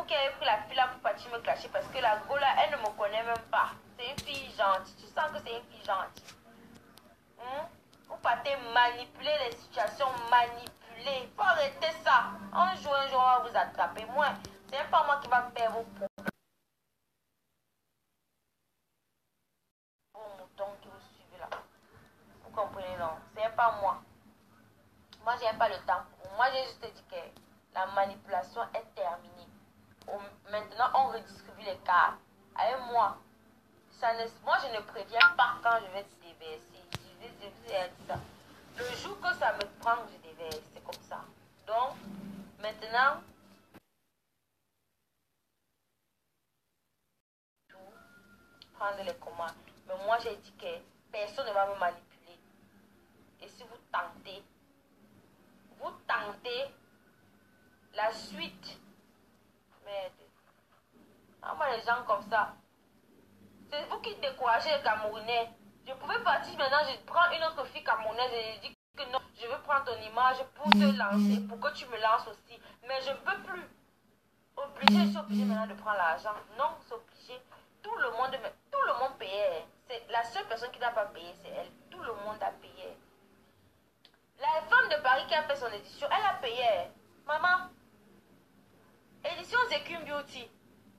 qui avait pris la fille là pour partir me clasher parce que la go là, elle ne me connaît même pas. C'est une fille gentille. Tu sens que c'est une fille gentille. Vous partez manipuler les situations, manipuler. Il faut arrêter ça. Un jour, on va vous attraper. Moi, c'est même pas moi qui va faire vos problèmes. Vos moutons qui vous suivent là. Vous comprenez, non? C'est même pas moi. Moi, j'ai pas le temps. Moi, j'ai juste dit que la manipulation est terminée. Maintenant, on redistribue les cartes. Avec moi, moi, je ne préviens pas quand je vais te déverser. Le jour que ça me prend, je déverse. C'est comme ça. Donc, maintenant, prendre les commandes. Mais moi, j'ai dit que personne ne va me manipuler. Et si vous tentez la suite, merde. Moi, les gens comme ça, c'est vous qui découragez les Camerounais. Je pouvais partir maintenant, je prends une autre fille camerounaise et je dis que non, je veux prendre ton image pour te lancer, pour que tu me lances aussi. Mais je ne peux plus. Je suis obligée maintenant de prendre l'argent. Non, c'est obligé. Tout le monde payait. C'est la seule personne qui n'a pas payé, c'est elle. Tout le monde a payé. La femme de Paris qui a fait son édition, elle a payé. Maman, édition Zekum Beauty.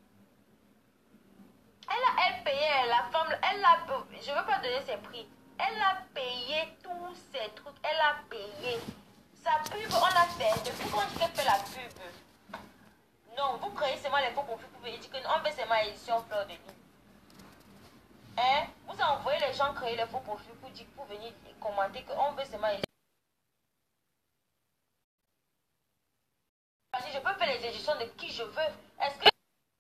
Elle payait, la femme, je ne veux pas donner ses prix. Elle a payé tous ces trucs, elle a payé. Sa pub, on l'a fait. Depuis quand je fait la pub? Non, vous créez seulement les faux profils pour venir dire que on veut seulement édition fleur de lys. Hein? Vous envoyez les gens créer les faux profils pour venir commenter qu'on veut seulement édition. Je peux faire les éditions de qui je veux. Est-ce que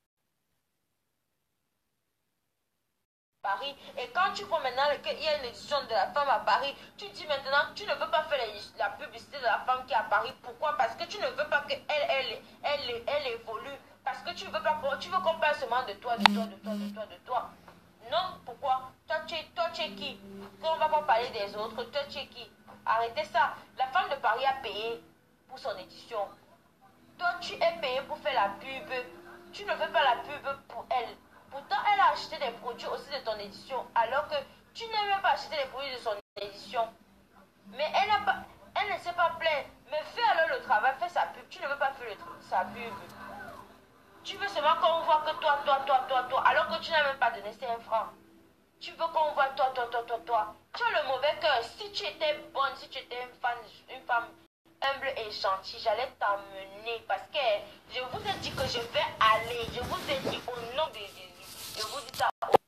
Paris, et quand tu vois maintenant qu'il y a une édition de la femme à Paris, tu dis maintenant tu ne veux pas faire la publicité de la femme qui est à Paris. Pourquoi? Parce que tu ne veux pas qu'elle évolue. Parce que tu veux qu'on parle seulement de toi. Non, pourquoi? Toi tu es qui? Qu'on ne va pas parler des autres, toi tu es qui? Arrêtez ça. La femme de Paris a payé pour son édition. Toi tu es payé pour faire la pub. Tu ne veux pas la pub pour elle. Pourtant, elle a acheté des produits aussi de ton édition, alors que tu n'as même pas acheté les produits de son édition. Mais elle ne s'est pas plainte. Mais fais alors le travail, fais sa pub. Tu ne veux pas faire sa pub. Tu veux seulement qu'on voit que toi, alors que tu n'as même pas donné 5 francs. Tu veux qu'on voit toi. Tu as le mauvais cœur. Si tu étais bonne, si tu étais une femme humble et gentille, j'allais t'emmener. Parce que je vous ai dit que je vais aller. Je vous ai dit au nom de Jésus. Je vous dis ça.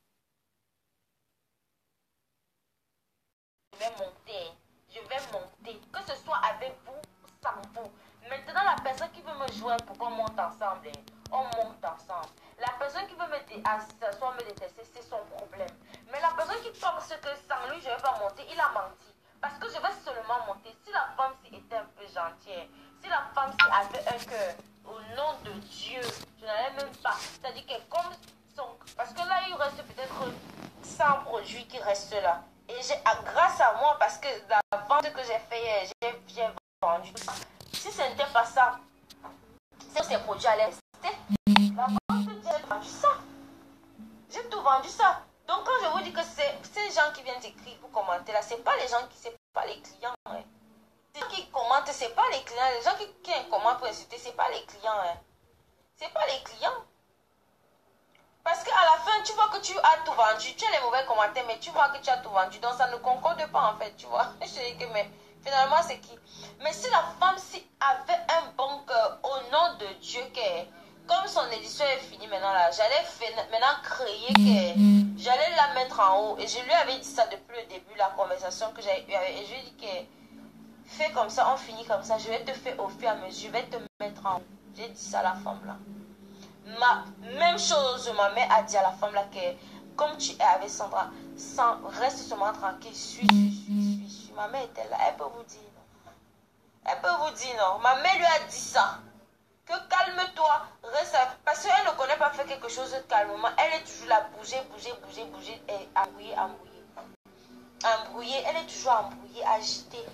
Je vais monter. Que ce soit avec vous ou sans vous. Maintenant, la personne qui veut me joindre pour qu'on monte ensemble, on monte ensemble. La personne qui veut s'asseoir, me détester, c'est son problème. Mais la personne qui pense que sans lui, je ne vais pas monter, il a menti. Parce que je vais seulement monter. Si la femme-ci était un peu gentille, si la femme-ci avait un cœur, au nom de Dieu, je n'allais même pas. C'est-à-dire que comme parce que là, il reste peut-être 100 produits qui restent là. Et grâce à moi, parce que la vente que j'ai fait, j'ai vendu. Si ce n'était pas ça, ces produits allaient rester. La vente, j'ai vendu ça. J'ai tout vendu ça. Donc quand je vous dis que c'est ces gens qui viennent écrire pour commenter là, c'est pas les gens qui, c'est pas les clients. Hein. Les gens qui commentent, c'est pas les clients. Les gens qui commentent pour insulter, c'est pas les clients. Hein. C'est pas les clients. Parce qu'à la fin, tu vois que tu as tout vendu. Tu as les mauvais commentaires, mais tu vois que tu as tout vendu. Donc ça ne concorde pas en fait, tu vois. Je dis que mais finalement c'est qui? Mais si la femme avait un bon cœur, au nom de Dieu, comme son édition est finie maintenant là, j'allais maintenant créer j'allais la mettre en haut. Et je lui avais dit ça depuis le début, la conversation que j'avais eue avec. Et je lui ai dit que fais comme ça, on finit comme ça. Je vais te faire au fur et à mesure, je vais te mettre en haut. J'ai dit ça à la femme là. Même chose, ma mère a dit à la femme là que comme tu es avec Sandra, reste seulement tranquille, suis. Ma mère était là, elle peut vous dire non. Elle peut vous dire non. Ma mère lui a dit ça. Que calme-toi, reste parce qu'elle ne connaît pas faire quelque chose calmement. Elle est toujours là, bouger, et embrouiller. Elle est toujours embrouillée, agitée.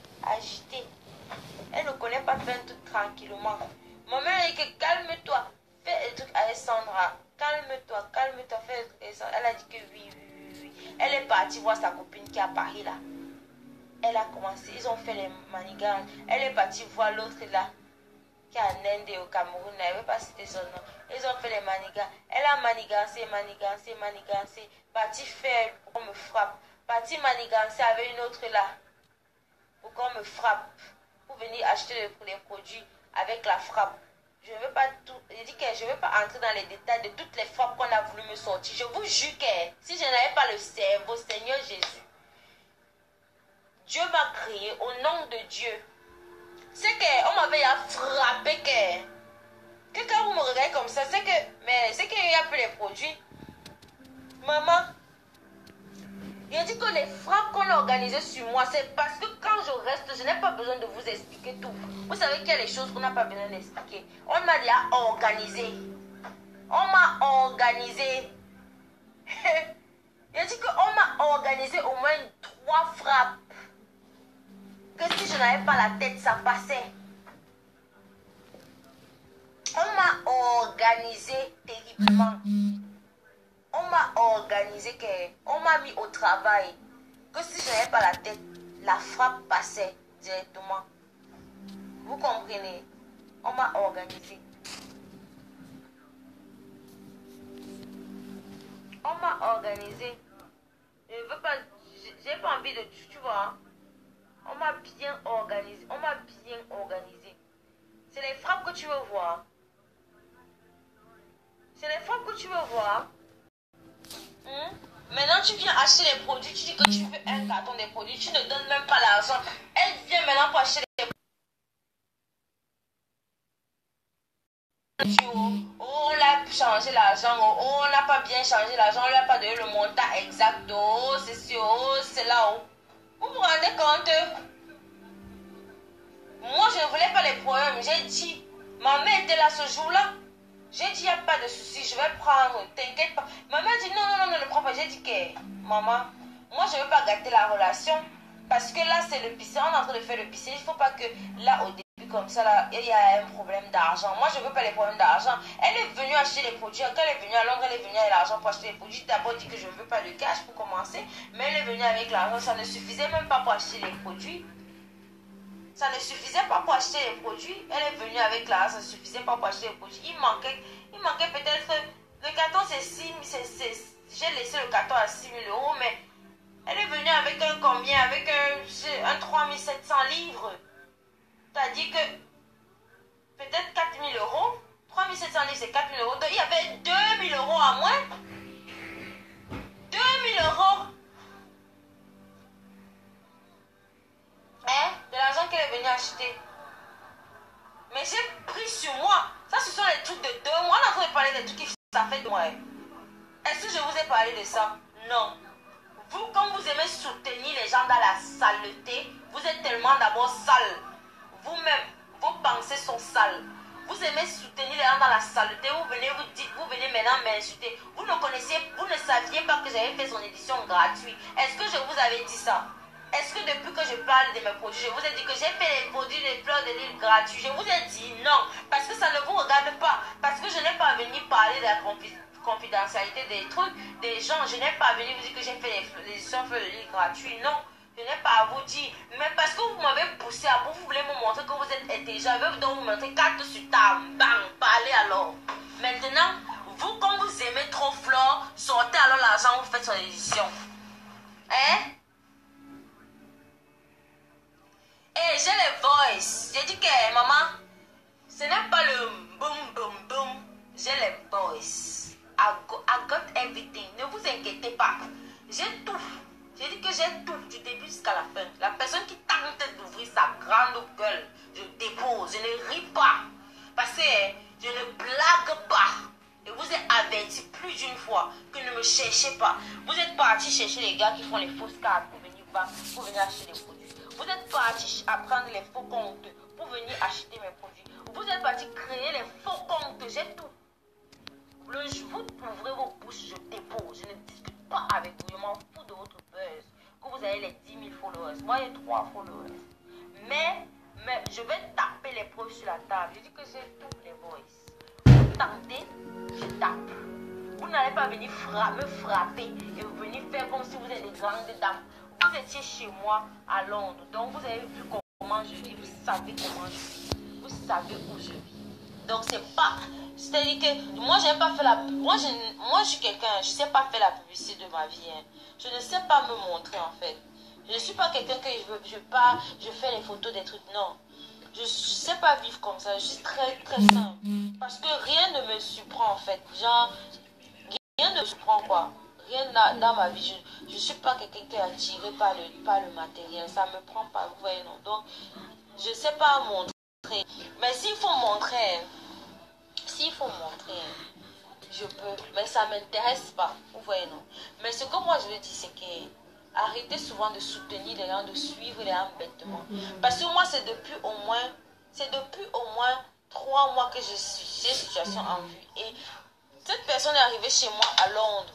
Elle ne connaît pas faire tout tranquillement. Ma mère dit que calme-toi. Fais des trucs connaissance. Elle a dit que oui, oui, oui, oui. Elle est partie voir sa copine qui est à Paris là. Elle a commencé, ils ont fait les manigances. Elle est partie voir l'autre là, qui est en Inde et au Cameroun. Elle ne veut pas citer son nom. Ils ont fait les manigances. Elle a manigancé, manigancé, manigancé. Partie faire pour qu'on me frappe. Partie manigancé avec une autre là, pour qu'on me frappe. Pour venir acheter les produits avec la frappe. Je ne veux pas tout. Je dis que je ne veux pas entrer dans les détails de toutes les frappes qu'on a voulu me sortir. Je vous jure que si je n'avais pas le cerveau, Seigneur Jésus, Dieu m'a créé au nom de Dieu. C'est qu'on m'avait frappé que quand vous me regardez comme ça, c'est qu'il n'y a plus les produits. Maman, il dit que les frappes qu'on a organisées sur moi, c'est parce que quand je reste, je n'ai pas besoin de vous expliquer tout. Vous savez qu'il y a les choses qu'on n'a pas besoin d'expliquer. On m'a déjà organisé. On m'a organisé. Il dit qu'on m'a organisé au moins 3 frappes. Que si je n'avais pas la tête, ça passait. On m'a organisé terriblement. On m'a organisé, on m'a mis au travail. Que si je n'avais pas la tête, la frappe passait directement. Vous comprenez? On m'a organisé. On m'a organisé. Je ne veux pas, j'ai pas envie de, tu vois. On m'a bien organisé. On m'a bien organisé. C'est les frappes que tu veux voir. C'est les frappes que tu veux voir. Maintenant, tu viens acheter les produits. Tu dis que tu veux un carton des produits. Tu ne donnes même pas l'argent. Elle vient maintenant pour acheter les produits. Oh, on a changé l'argent. Oh, on n'a pas bien changé l'argent. On n'a pas donné le montant exact. Oh, c'est sûr. Oh, c'est là. Oh. Vous vous rendez compte? Moi, je ne voulais pas les problèmes. J'ai dit, ma mère était là ce jour-là. J'ai dit, il n'y a pas de souci, je vais prendre, t'inquiète pas. Maman dit, non, non, non, ne prends pas. J'ai dit que, maman, moi, je ne veux pas gâter la relation. Parce que là, c'est le piscine, on est en train de faire le piscine. Il ne faut pas que, là, au début, comme ça, là, il y a un problème d'argent. Moi, je ne veux pas les problèmes d'argent. Elle est venue acheter les produits. Quand elle est venue à Londres, elle est venue avec l'argent pour acheter les produits. D'abord, dit que je ne veux pas de cash pour commencer. Mais elle est venue avec l'argent. Ça ne suffisait même pas pour acheter les produits. Ça ne suffisait pas pour acheter les produits. Elle est venue avec l'argent, ça ne suffisait pas pour acheter les produits. Il manquait peut-être... Le carton, c'est 6 000. J'ai laissé le carton à 6 000 euros, mais elle est venue avec un combien? Avec un 3 700 livres. C'est-à-dire que peut-être 4 000 euros. 3 700 livres, c'est 4 000 euros. Donc, il y avait 2 000 euros à moins. 2 000 euros. De l'argent qu'elle est venue acheter. Mais j'ai pris sur moi. Ça, ce sont les trucs de 2 mois. On est en train de parler des trucs qui ça fait 2 mois. Est-ce que je vous ai parlé de ça? Non. Vous, quand vous aimez soutenir les gens dans la saleté, vous êtes tellement d'abord sale. Vous-même, vos pensées sont sales. Vous aimez soutenir les gens dans la saleté. Vous venez maintenant m'insulter. Vous ne saviez pas que j'avais fait son édition gratuite. Est-ce que je vous avais dit ça? Est-ce que depuis que je parle de mes produits, je vous ai dit que j'ai fait les produits de fleurs de l'île gratuits? Je vous ai dit non, parce que ça ne vous regarde pas. Parce que je n'ai pas venu parler de la confidentialité des trucs, des gens. Je n'ai pas venu vous dire que j'ai fait les éditions fleurs de l'île gratuits. Non, je n'ai pas à vous dire. Mais parce que vous m'avez poussé à vous voulez me montrer que vous êtes intelligent. Je vais donc vous montrer carte sur table. Bang, parlez alors. Maintenant, vous, quand vous aimez trop fleurs, sortez alors l'argent, vous faites son édition. Hein? Et j'ai les voice. J'ai dit que maman, ce n'est pas le boum boum boum. J'ai les voice. I got everything. Ne vous inquiétez pas. J'ai tout. J'ai dit que j'ai tout du début jusqu'à la fin. La personne qui tente d'ouvrir sa grande gueule, je dépose. Je ne ris pas. Parce que je ne blague pas. Et vous êtes averti plus d'une fois que ne me cherchez pas. Vous êtes parti chercher les gars qui font les fausses cartes pour venir acheter les produits. Vous êtes parti apprendre les faux comptes pour venir acheter mes produits. Vous êtes parti créer les faux comptes. J'ai tout. Vous ouvrez vos bouches, je dépose. Je ne discute pas avec vous. Je m'en fous de votre buzz. Que vous avez les 10 000 followers. Moi, j'ai 3 followers. Mais je vais taper les preuves sur la table. Je dis que j'ai tous les voices. Vous tentez, je tape. Vous n'allez pas venir me frapper et venir faire comme si vous êtes des grandes dames. Vous étiez chez moi à Londres, donc vous avez vu comment je vis, vous savez comment je vis, vous savez où je vis. Donc c'est pas, c'est-à-dire que moi j'aime pas faire la, moi je suis quelqu'un, je sais pas faire la publicité de ma vie, hein. Je ne sais pas me montrer en fait. Je ne suis pas quelqu'un que je fais les photos des trucs, non. Je ne sais pas vivre comme ça, je suis très très simple. Parce que rien ne me surprend en fait, genre, rien ne me surprend quoi. Rien dans ma vie, je ne suis pas quelqu'un qui est attiré par le matériel, ça ne me prend pas, vous voyez non. Donc, je ne sais pas montrer. Mais s'il faut montrer, je peux, mais ça ne m'intéresse pas, vous voyez non. Mais ce que moi je veux dire, c'est que arrêtez souvent de soutenir les gens, de suivre les gens bêtement. Parce que moi, c'est depuis au moins 3 mois que j'ai cette situation en vue. Et cette personne est arrivée chez moi à Londres.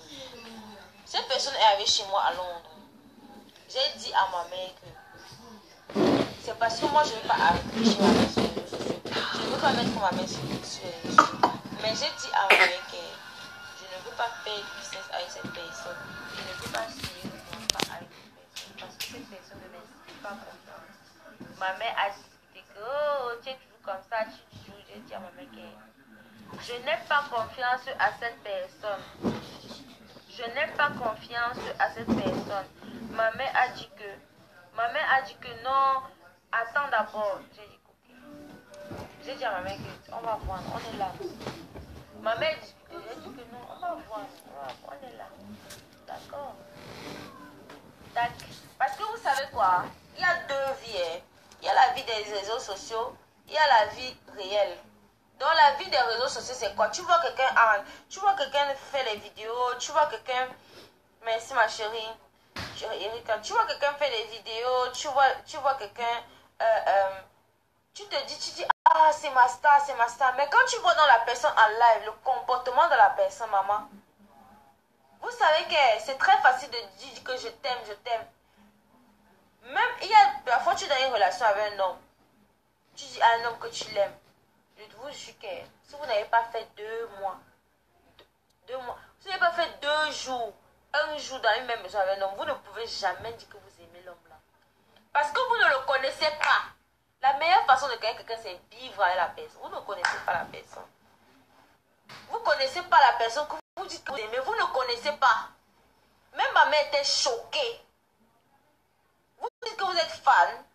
J'ai dit à ma mère que c'est parce que moi, je ne veux pas afficher ma mère sur les réseaux sociaux. Je ne veux pas mettre ma mère sur les réseaux sociaux. Mais j'ai dit à ma mère que je ne veux pas faire du business avec cette personne. Je ne veux pas signer le contrat avec cette personne. Parce que cette personne ne m'inspire pas confiance. Ma mère a dit que oh, tu es toujours comme ça, tu joues. J'ai dit à ma mère que je n'ai pas confiance à cette personne. Je n'ai pas confiance à cette personne. Ma mère a dit que non, attends d'abord. J'ai dit ok. J'ai dit à ma mère qu'on va voir, on est là. Ma mère dit que non, on va voir, on est là. D'accord. Parce que vous savez quoi, il y a 2 vies. Hein. Il y a la vie des réseaux sociaux, il y a la vie réelle. Dans la vie des réseaux sociaux, c'est quoi? Tu vois quelqu'un faire des vidéos, tu vois quelqu'un... Merci ma chérie. Erika, tu vois quelqu'un faire des vidéos, tu vois quelqu'un... tu dis, ah, c'est ma star. Mais quand tu vois dans la personne en live, le comportement de la personne, maman, vous savez que c'est très facile de dire que je t'aime. Même, il y a... Parfois, tu es dans une relation avec un homme. Tu dis à un homme que tu l'aimes. Je vous jure que si vous n'avez pas fait 2 mois, 2 mois, si vous n'avez pas fait 2 jours, un jour dans une même maison avec un homme, vous ne pouvez jamais dire que vous aimez l'homme là. Parce que vous ne le connaissez pas. La meilleure façon de connaître quelqu'un, c'est vivre avec la personne. Vous ne connaissez pas la personne. Vous ne connaissez pas la personne que vous dites que vous aimez. Vous ne connaissez pas. Même ma mère était choquée. Vous dites que vous êtes fan.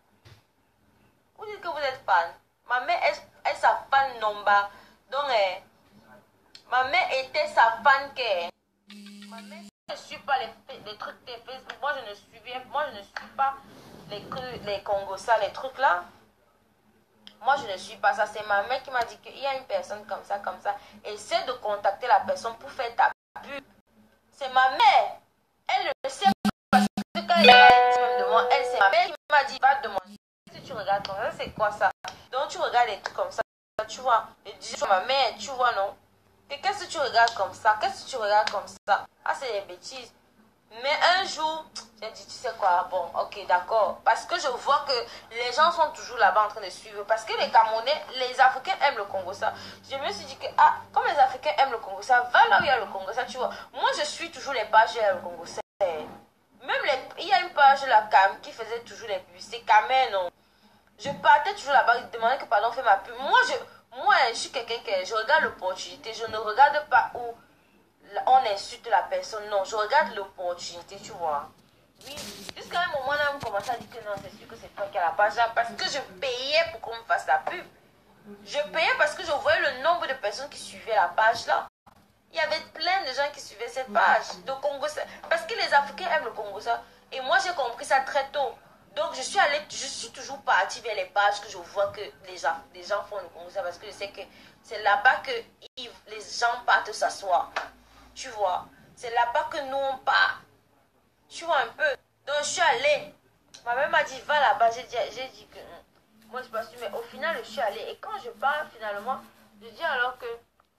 Ma mère est sa fan nomba. Donc, ma mère était sa fan que... Ma mère ne suit pas les trucs de Facebook. Moi, je ne suis pas les Congosa, les trucs là. Moi, je ne suis pas ça. C'est ma mère qui m'a dit qu'il y a une personne comme ça. Essaie de contacter la personne pour faire ta pub. C'est ma mère. Elle le sait parce que quand elle a dit de moi, c'est ma mère qui m'a dit, va demander. Si tu regardes comme ça, c'est quoi ça? Donc, tu regardes des trucs comme ça, tu vois. Je dis, ma mère, tu vois, non? Et qu'est-ce que tu regardes comme ça? Ah, c'est des bêtises. Mais un jour, j'ai dit, tu sais quoi, bon, ok, d'accord. Parce que je vois que les gens sont toujours là-bas en train de suivre. Parce que les Camerounais, les Africains aiment le Congo ça. Je me suis dit que, ah, comme les Africains aiment le Congo ça, va là où il y a le Congo ça, tu vois. Moi, je suis toujours les pages où il y a le Congo ça. Même il y a une page là, Cam, qui faisait toujours les publicités. Camen, non. Je partais toujours là-bas, je demandais que pardon, fais ma pub. Moi, je suis quelqu'un qui, je regarde l'opportunité. Je ne regarde pas où on insulte la personne. Non, je regarde l'opportunité, tu vois. Oui, jusqu'à un moment là, on commençait à dire que non, c'est sûr que c'est toi qui as la page là. Parce que je payais pour qu'on me fasse la pub. Je payais parce que je voyais le nombre de personnes qui suivaient la page là. Il y avait plein de gens qui suivaient cette page de Congo. Parce que les Africains aiment le Congo ça. Et moi, j'ai compris ça très tôt. Donc, je suis toujours partie vers les pages que je vois que les gens font le Congo ça. Parce que je sais que c'est là-bas que les gens partent s'asseoir. Tu vois. C'est là-bas que nous, on part. Tu vois un peu. Donc, je suis allée. Ma mère m'a dit, va là-bas. J'ai dit que... moi, je ne sais pas si... Mais au final, je suis allée. Et quand je pars, finalement, je dis alors que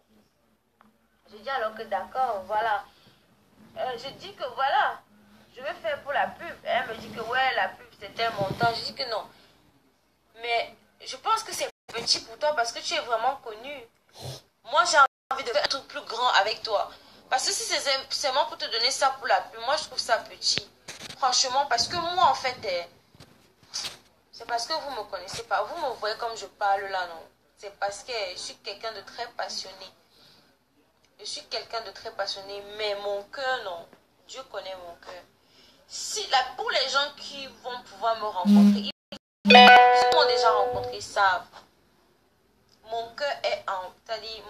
d'accord, voilà. Je dis que voilà, je vais faire pour la pub. Elle me dit que ouais, la pub c'était un montant. Je dis que non. Mais je pense que c'est petit pour toi parce que tu es vraiment connu. Moi, j'ai envie de faire un truc plus grand avec toi. Parce que si c'est seulement pour te donner ça pour la pub, moi je trouve ça petit. Franchement, parce que moi en fait, c'est parce que vous me connaissez pas. Vous me voyez comme je parle là, non? C'est parce que je suis quelqu'un de très passionné. Je suis quelqu'un de très passionné, mais mon cœur, non. Dieu connaît mon cœur. Si, là, pour les gens qui vont pouvoir me rencontrer, ils m'ont déjà rencontré, ils savent. Mon cœur est en... C'est-à-dire,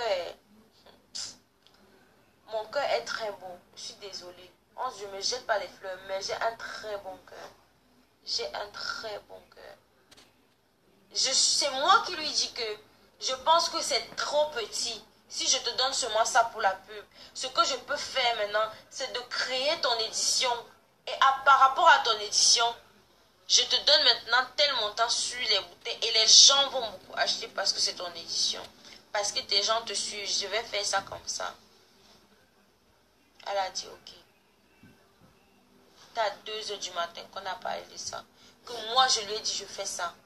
mon cœur est très beau. Je suis désolée. Je ne me jette pas les fleurs, mais j'ai un très bon cœur. J'ai un très bon cœur. C'est moi qui lui dis que je pense que c'est trop petit. Si je te donne seulement ça pour la pub, ce que je peux faire maintenant, c'est de créer ton édition. Et par rapport à ton édition, je te donne maintenant tel montant sur les bouteilles et les gens vont beaucoup acheter parce que c'est ton édition. Parce que tes gens te suivent, je vais faire ça comme ça. Elle a dit ok. C'est à 2 h du matin qu'on a parlé de ça. Que moi je lui ai dit je fais ça.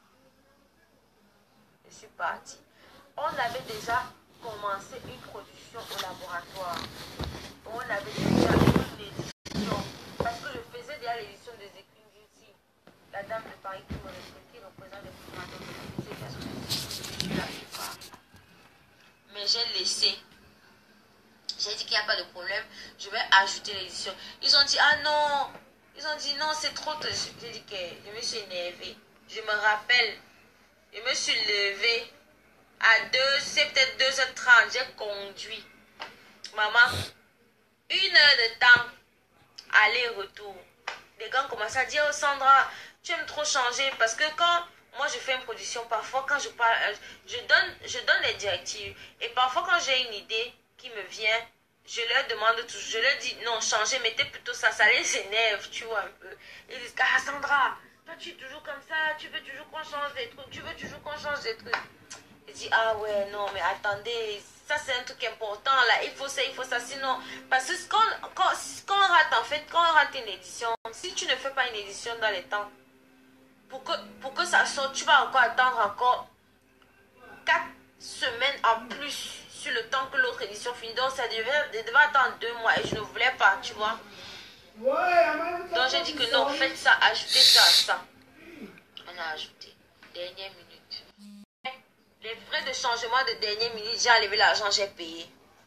Je suis partie. On avait déjà commencé une production au laboratoire. On avait déjà une édition. Parce que je faisais déjà l'édition des Equine Beauty. La dame de Paris qui me représente les formateurs de la plupart. Mais j'ai laissé. J'ai dit qu'il n'y a pas de problème. Je vais ajouter l'édition. Ils ont dit, ah non. Ils ont dit, non, c'est trop. J'ai dit que je me suis énervée. Je me rappelle. Je me suis levée. C'est peut-être 2 h 30. J'ai conduit. Maman, 1 heure de temps. Aller-retour. Les gars commencent à dire, oh Sandra, tu aimes trop changer. Parce que quand moi je fais une production, parfois quand je parle, je donne les directives. Et parfois quand j'ai une idée qui me vient, je leur demande toujours, je leur dis, non, changez, mettez plutôt ça. Ça les énerve, tu vois un peu. Ils disent, ah Sandra, toi tu es toujours comme ça, tu veux toujours qu'on change des trucs, tu veux toujours qu'on change des trucs. Je dis, ah ouais, non, mais attendez, ça c'est un truc important, là, il faut ça, sinon, parce que quand on rate, en fait, quand on rate une édition, si tu ne fais pas une édition dans les temps, pour que ça sorte, tu vas encore attendre encore 4 semaines en plus sur le temps que l'autre édition finit, donc ça devait attendre 2 mois, et je ne voulais pas, tu vois. Donc j'ai dit que non, faites ça, ajoutez ça à ça. On a ajouté, dernière minute. Les frais de changement de dernière minute, j'ai enlevé l'argent, j'ai payé.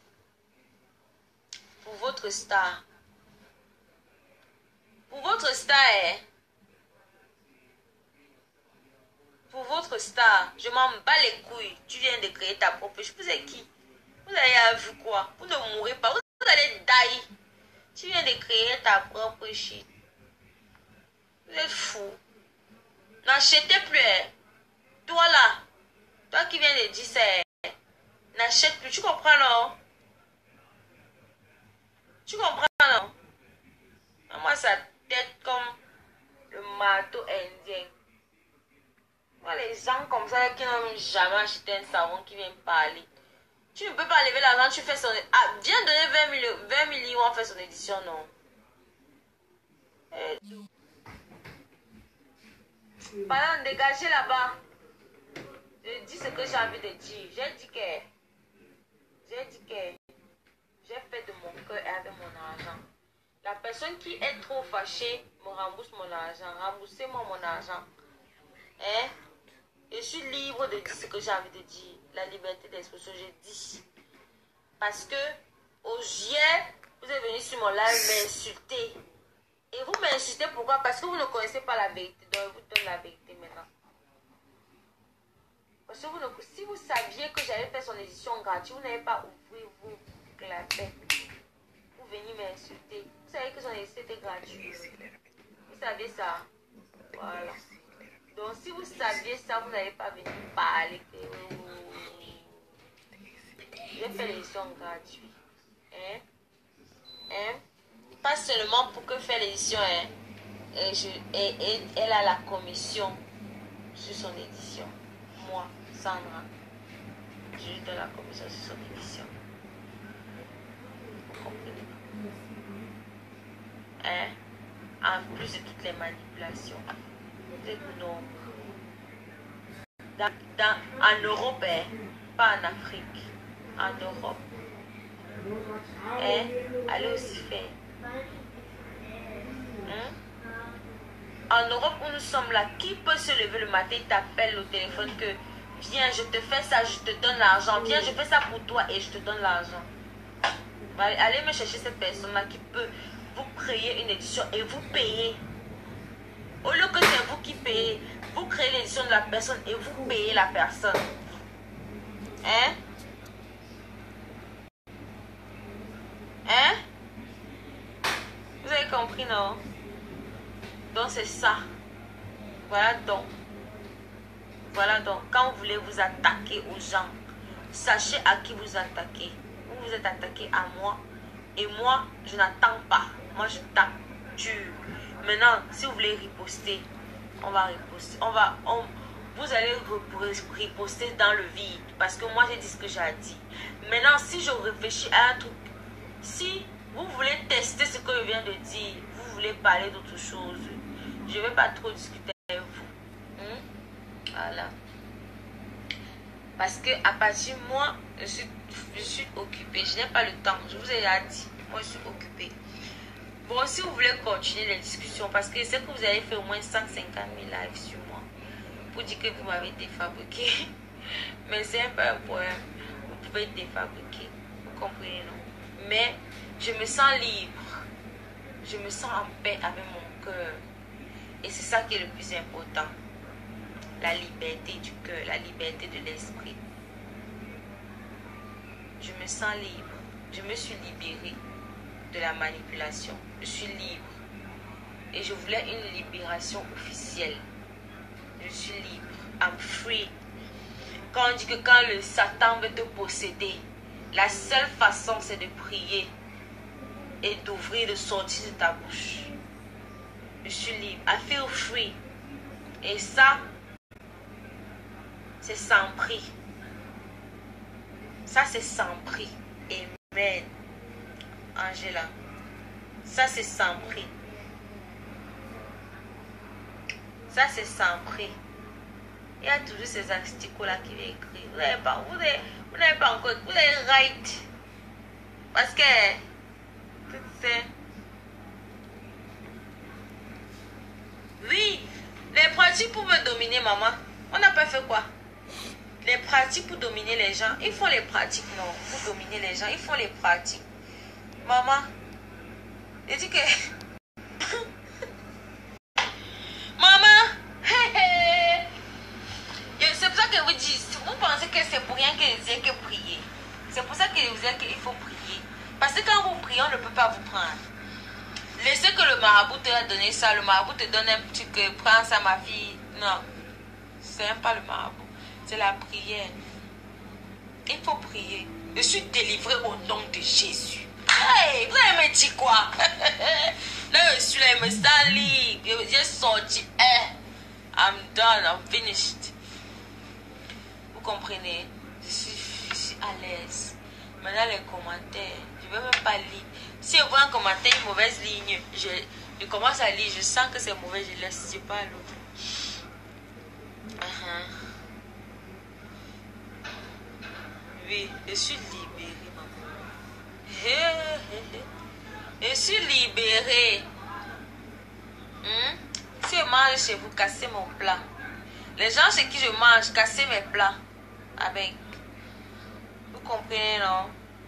Pour votre star. Pour votre star, pour votre star, je m'en bats les couilles. Tu viens de créer ta propre. Je vous ai qui? Vous avez vu quoi? Vous ne mourrez pas. Vous allez die. Tu viens de créer ta propre shit. Vous êtes fou. N'achetez plus. Toi là. Toi qui viens de dire ça. N'achète plus. Tu comprends non? Tu comprends non? Moi ça tête comme le marteau indien. Moi les gens comme ça qui n'ont jamais acheté un savon qui viennent parler. Tu ne peux pas lever l'argent, tu fais son... Ah, viens donner 20 millions, on fait son édition, non. Pardon, dégagez là-bas. Je dis ce que j'ai envie de dire. J'ai dit que j'ai fait de mon cœur et avec mon argent. La personne qui est trop fâchée me rembourse mon argent. Remboursez-moi mon argent. Hein? Je suis libre de dire ce que j'ai envie de dire. La liberté d'expression, je dis. Parce que, hier, vous êtes venu sur mon live m'insulter. Et vous m'insultez pourquoi? Parce que vous ne connaissez pas la vérité. Donc, je vous donne la vérité maintenant. Parce que si vous saviez que j'avais fait son édition gratuite, vous n'avez pas ouvert vos clapets. Vous venez m'insulter. Vous savez que son édition était gratuite. Vous savez ça. Voilà. Donc, si vous saviez ça, vous n'allez pas venir parler. J'ai fait l'édition gratuite. Pas seulement pour que faire l'édition. Elle a la commission sur son édition. Moi, Sandra, je lui donne la commission sur son édition. Vous comprenez? En plus de toutes les manipulations. Non. En Europe, pas en Afrique. En Europe. Hein? Allez aussi faire. Hein? En Europe où nous sommes là, qui peut se lever le matin et t'appelle au téléphone que viens, je te fais ça, je te donne l'argent. Viens, je fais ça pour toi et je te donne l'argent. Allez me chercher cette personne-là qui peut vous créer une édition et vous payer. Au lieu que c'est vous qui payez, vous créez l'édition de la personne et vous payez la personne. Hein? Hein? Vous avez compris, non? Donc c'est ça. Voilà donc. Voilà donc. Quand vous voulez vous attaquer aux gens, sachez à qui vous attaquez. Vous vous êtes attaqué à moi. Et moi, je n'attends pas. Moi, je tape dur. Maintenant, si vous voulez riposter, on va riposter. Vous allez riposter dans le vide. Parce que moi, j'ai dit ce que j'ai dit. Maintenant, si je réfléchis à un truc, si vous voulez tester ce que je viens de dire, vous voulez parler d'autre chose, je ne vais pas trop discuter avec vous. Voilà. Parce que à partir de moi, je suis occupée. Je n'ai pas le temps. Je vous ai déjà dit. Moi, je suis occupée. Bon, si vous voulez continuer les discussions, parce que c'est que vous avez fait au moins 150 000 lives sur moi pour dire que vous m'avez défabriqué. Mais c'est un peu un problème. Vous pouvez défabriquer. Vous comprenez, non? Mais je me sens libre. Je me sens en paix avec mon cœur. Et c'est ça qui est le plus important. La liberté du cœur, la liberté de l'esprit. Je me sens libre. Je me suis libérée de la manipulation. Je suis libre. Et je voulais une libération officielle. Je suis libre. I'm free. Quand on dit que quand le Satan veut te posséder, la seule façon c'est de prier et d'ouvrir, de sortir de ta bouche. Je suis libre. I feel free. Et ça, c'est sans prix. Ça, c'est sans prix. Amen. Angela. Ça, c'est sans prix. Ça, c'est sans prix. Il y a toujours ces articles-là qui viennent écrire. Vous n'avez pas encore. Vous avez right. Parce que, tu sais. Oui, les pratiques pour me dominer, maman. On n'a pas fait quoi? Les pratiques pour dominer les gens. Ils font les pratiques, non. Pour dominer les gens, ils font les pratiques. Maman, je dis que... Maman, c'est pour ça que vous dites, vous pensez que c'est pour rien que je disais que prier. C'est pour ça que je vous disais qu'il faut prier. Parce que quand vous priez, on ne peut pas vous prendre. Laissez que le marabout te a donné ça. Le marabout te donne un petit que prends ça, ma fille. Non, c'est même pas le marabout. C'est la prière. Il faut prier. Je suis délivré au nom de Jésus. Hey, vous allez me dire quoi? Là, je suis là, je me sens libre. J'ai sorti. I'm done, I'm finished. Vous comprenez? Je suis à l'aise. Maintenant, les commentaires, je ne veux même pas lire. Si je vois un commentaire, une mauvaise ligne, je commence à lire. Je sens que c'est mauvais, je laisse. Je pas l'autre. Oui, je suis libérée, maman. Je suis libérée. Si je mange chez vous, cassez mon plat. Les gens chez qui je mange, cassez mes plats. Avec. Vous comprenez, non?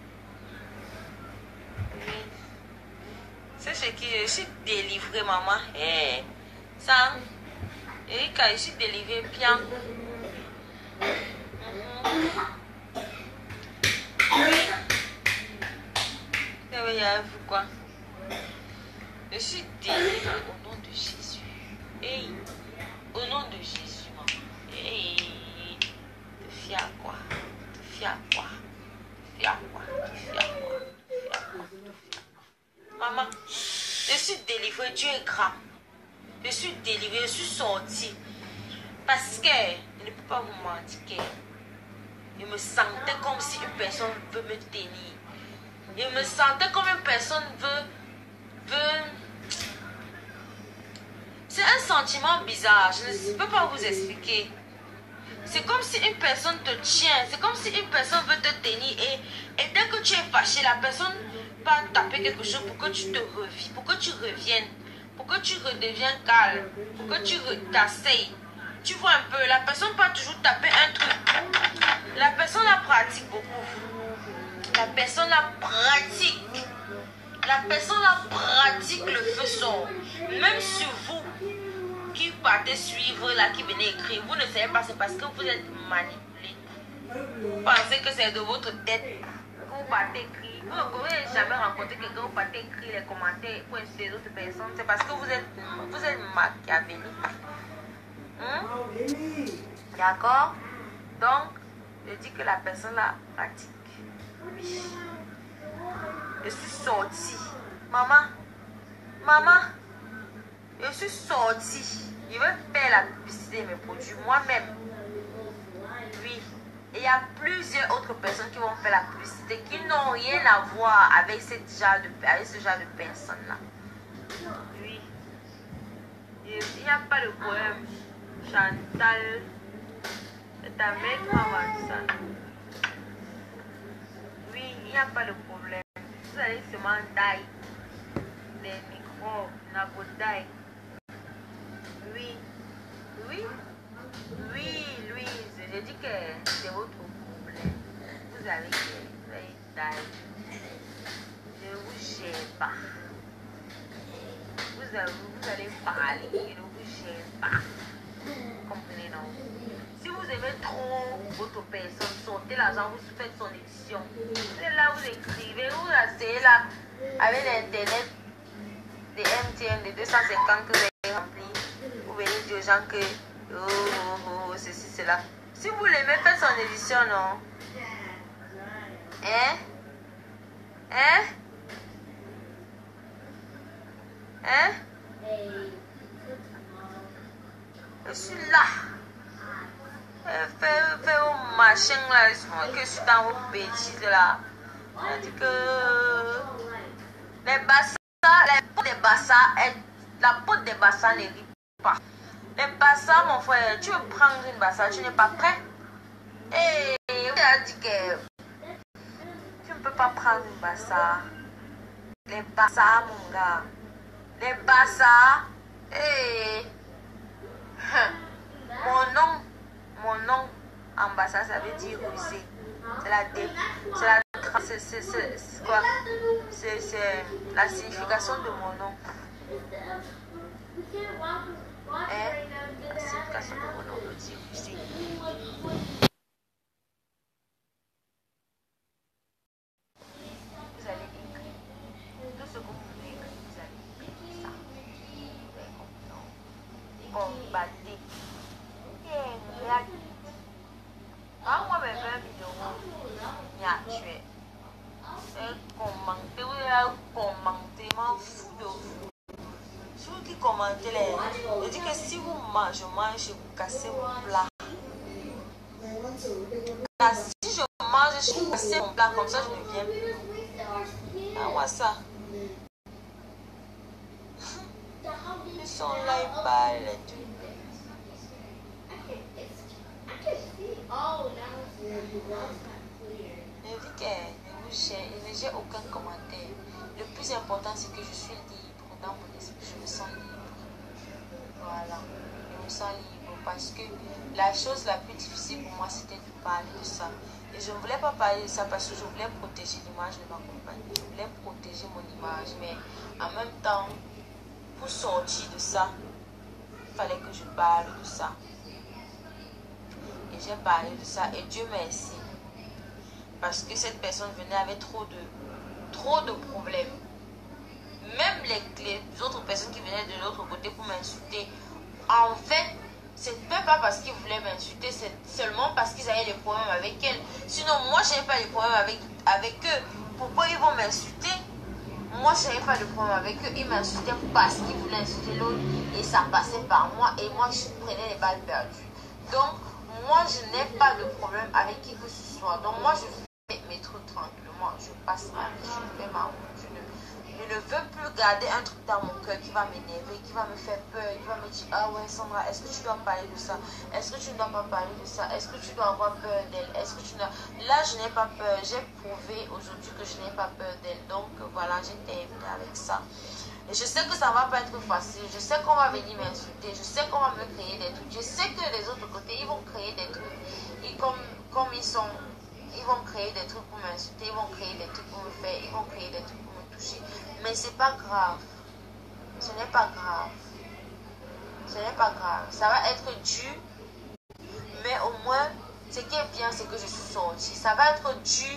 Oui. C'est chez qui je suis délivrée, maman. Ça, Erika, je suis délivrée bien. Quoi? Je suis délivrée au nom de Jésus. Hey. Au nom de Jésus, maman. Hey. Te fies à quoi? Te fies à quoi? Te fies à quoi? Te fies à quoi? Te fies à quoi? Maman, je suis délivrée. Dieu est grand. Je suis délivrée. Je suis sortie. Parce que je ne peux pas vous mentir. Je me sentais comme si une personne veut me tenir. Je me sentais comme une personne veut... C'est un sentiment bizarre. Je ne peux pas vous expliquer. C'est comme si une personne te tient. C'est comme si une personne veut te tenir. Et dès que tu es fâché, la personne va taper quelque chose pour que tu te reviennes. Pour que tu reviennes. Pour que tu redeviennes calme. Pour que tu t'asseyes. Tu vois un peu, la personne peut toujours taper un truc. La personne la pratique beaucoup. La personne la pratique. La personne la pratique le feu sort. Même sur vous qui partez suivre, là, qui venez écrire, vous ne savez pas, c'est parce que vous êtes manipulé. Vous pensez que c'est de votre tête que vous partez écrire. Vous ne pouvez jamais rencontrer quelqu'un, vous partez écrire les commentaires pour insulter les autres personnes. C'est parce que vous êtes machiavélique. D'accord? Donc, je dis que la personne là pratique. Oui. Je suis sortie. Maman, je suis sortie. Je vais faire la publicité de mes produits moi-même. Oui. Et il y a plusieurs autres personnes qui vont faire la publicité qui n'ont rien à voir avec ce genre de personnes-là. Oui. Il n'y a pas de problème. Chantal, c'est ta mère qui m'a vendu ça. Oui, il n'y a pas de problème. Vous allez seulement tailler les micros, nagotaille. Oui, Louise, je dis que c'est votre problème. Vous allez tailler. Je ne vous gêne pas. Vous allez parler, je ne vous gêne pas. Comprenez, non? Si vous aimez trop votre personne, sortez l'argent, vous faites son édition. Vous êtes là, vous écrivez, vous restez là avec l'internet des MTN de 250 que vous avez rempli. Vous venez dire aux gens que ceci, cela. Si vous l'aimez, faites son édition, non? Hein? Je suis là. Fais vos machins là, que je suis dans vos bêtises là. On dit que les bassins, la peau des bassins ne rit pas. Les bassins, mon frère, tu veux prendre une bassa, tu n'es pas prêt. Et on a dit que tu ne peux pas prendre une bassa. Les bassins, mon gars. Les bassins. Mon nom en bassa, ça veut dire rusé. C'est quoi? C'est la signification de mon nom. La signification de mon nom veut dire rusé. Vous allez écrire tout ce que vous voulez écrire, vous allez écrire ça. Combattez. Moi, mes 20 000 €, il a tué. Commenter, vous allez commenter, m'en fous de vous. Si vous qui commentez, je dis que si vous mangez, vous cassez mon plat. Si je mange, je vais casser mon plat, comme ça je ne viens plus. Ah, moi ça. Ils sont là, ils parlent et tout. Je n'ai aucun commentaire. Le plus important, c'est que je suis libre dans mon esprit. Je me sens libre. Voilà. Je me sens libre parce que la chose la plus difficile pour moi, c'était de parler de ça. Et je ne voulais pas parler de ça parce que je voulais protéger l'image de ma compagnie. Je voulais protéger mon image. Mais en même temps, pour sortir de ça, il fallait que je parle de ça. Et j'ai parlé de ça. Et Dieu merci. Parce que cette personne venait avec trop de problèmes. Même les autres personnes qui venaient de l'autre côté pour m'insulter, en fait, ce n'était pas parce qu'ils voulaient m'insulter, c'est seulement parce qu'ils avaient des problèmes avec elle. Sinon, moi, je n'avais pas de problème avec eux. Pourquoi ils vont m'insulter? Moi, je n'avais pas de problème avec eux. Ils m'insultaient parce qu'ils voulaient insulter l'autre et ça passait par moi et moi, je prenais les balles perdues. Donc, moi, je n'ai pas de problème avec qui que ce soit. Donc, moi, je fais mes trucs tranquillement. Je passe ma vie, je fais ma route. Je ne veux plus garder un truc dans mon cœur qui va m'énerver, qui va me faire peur, qui va me dire, ah ouais Sandra, est-ce que tu dois parler de ça? Est-ce que tu ne dois pas parler de ça? Est-ce que tu dois avoir peur d'elle? Est-ce que tu dois... Là, je n'ai pas peur. J'ai prouvé aujourd'hui que je n'ai pas peur d'elle. Donc voilà, j'ai terminé avec ça. Et je sais que ça ne va pas être facile. Je sais qu'on va venir m'insulter. Je sais qu'on va me créer des trucs. Je sais que les autres côtés, ils vont créer des trucs. Et comme ils sont... Ils vont créer des trucs pour m'insulter, ils vont créer des trucs pour me faire, ils vont créer des trucs pour me toucher. Mais c'est pas grave. Ce n'est pas grave. Ce n'est pas grave. Ça va être dur. Mais au moins, ce qui est bien, c'est que je suis sortie. Ça va être dur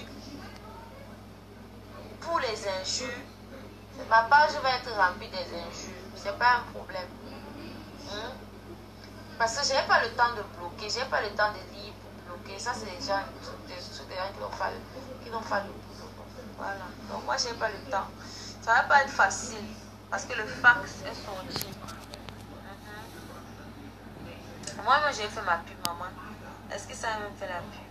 pour les injures. Ma page va être remplie des injures. C'est pas un problème. Parce que je n'ai pas le temps de bloquer. Je n'ai pas le temps de lire pour bloquer. Ça, c'est des gens qui n'ont pas le boulot. Voilà. Donc moi, je n'ai pas le temps. Ça ne va pas être facile. Parce que le fax est sorti. Moi, j'ai fait ma pub, maman. Est-ce que ça a même fait la pub?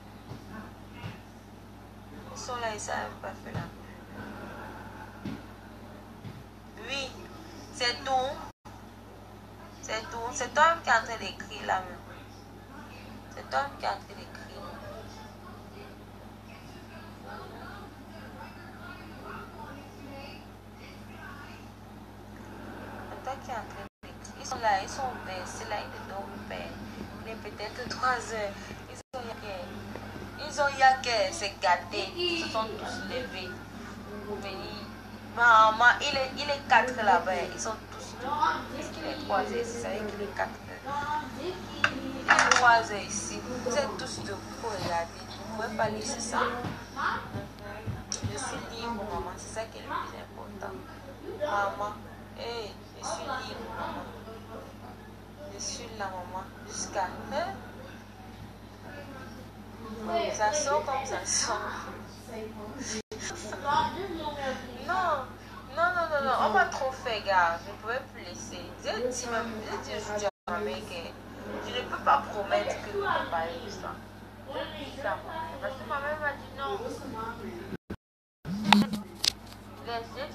Ils sont là et ça n'a même pas fait la pub. Oui, c'est tout. C'est tout. C'est toi qui es en train d'écrire là même. C'est toi qui es en train d'écrire. C'est toi qui es en train d'écrire. Ils sont là, ils sont versés là, ils ne dorment pas. Il est peut-être 3 heures. Ils ont yaké, c'est gâté. Ils se sont tous levés pour venir. Maman, il est 4 là-bas. Ils sont tous debout. Est-ce qu'il est 3 heures ici? Ça veut dire qu'il est 4 heures. Il est 3 heures ici. Vous êtes tous debout pour regarder. Vous ne pouvez pas laisser ça. Je suis libre, maman. C'est ça qui est le plus important. Maman, hey, je suis libre, maman. Je suis là, maman. Jusqu'à... Ça sort comme ça sort. Non, on va trop faire, gars. Je ne pouvais plus laisser. J'ai dit aujourd'hui à ma mère que je ne peux pas promettre que je vais parler de ça. Parce que ma mère m'a dit non. Laisse